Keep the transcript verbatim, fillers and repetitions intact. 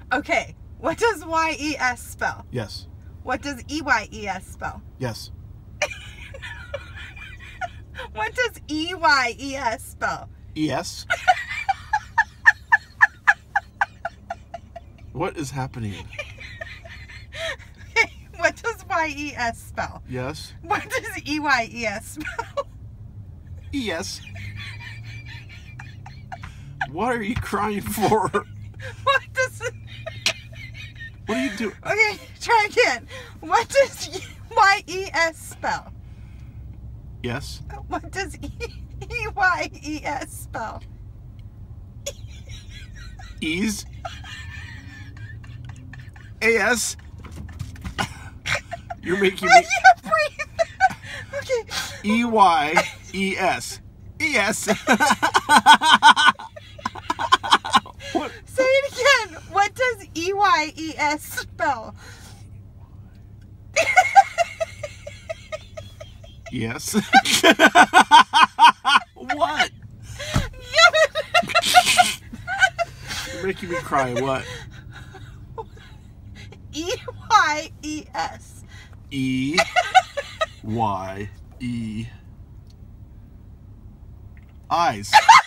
Okay. What does Y E S spell? Yes. What does E Y E S spell? Yes. What does E Y E S spell? Yes. What is happening? What does Y E S spell? Yes. What does E Y E S spell? Yes. What are you crying for? What does... What are you doing? Okay, try again. What does Y E S spell? Yes. What does E Y E S spell? Ease. A S. You're making me. I can't breathe. Okay. E Y E S. E S. What? Say it again. What does E Y E S spell? Yes. What? You're making me cry. What? E Y E S. E Y E. Eyes.